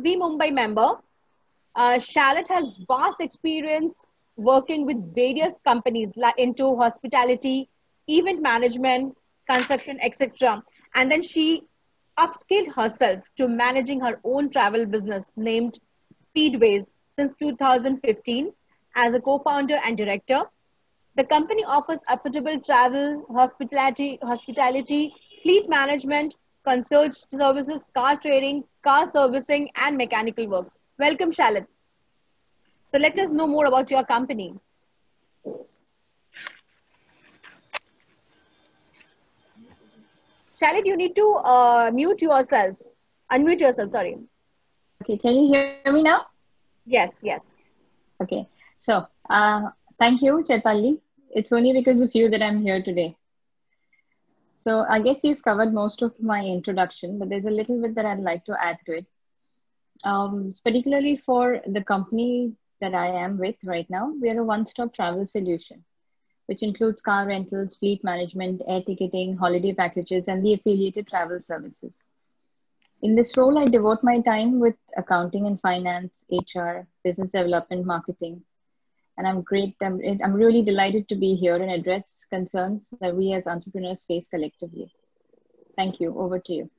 Navi Mumbai member. Charlotte has vast experience working with various companies into hospitality, event management, construction, etc. And then she upskilled herself to managing her own travel business named Speedways since 2015 as a co-founder and director. The company offers affordable travel, hospitality, fleet management, concierge services, car trading, car servicing, and mechanical works. Welcome, Charlotte. So let us know more about your company. Charlotte, you need to unmute yourself, sorry. Okay, can you hear me now? Yes, yes. Okay, so thank you, Chaitali. It's only because of you that I'm here today. So I guess you've covered most of my introduction, but there's a little bit that I'd like to add to it. Particularly for the company that I am with right now, we are a one-stop travel solution, which includes car rentals, fleet management, air ticketing, holiday packages, and the affiliated travel services. In this role, I devote my time with accounting and finance, HR, business development, marketing. And I'm really delighted to be here and address concerns that we as entrepreneurs face collectively. Thank you. Over to you.